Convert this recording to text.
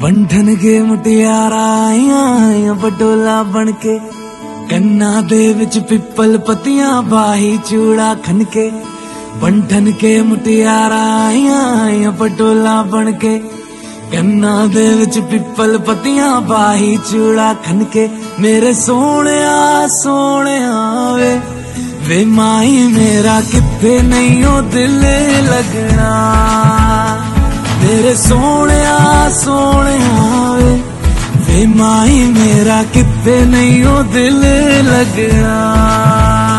बंधन के मुटियारा आया बटोला बनके कन्ना दे विच पिपल पतियां बाही चूड़ा खनके। बंधन के मुटियारा आया बटोला बनके कन्ना दे विच पिपल पतियां बाही चूड़ा खनके। मेरे सोने सोने वे माई मेरा किथे नहीं ओ दिल लगना। मेरे सोने सोने वे माई मेरा किथे नहीं ओ दिल लगना।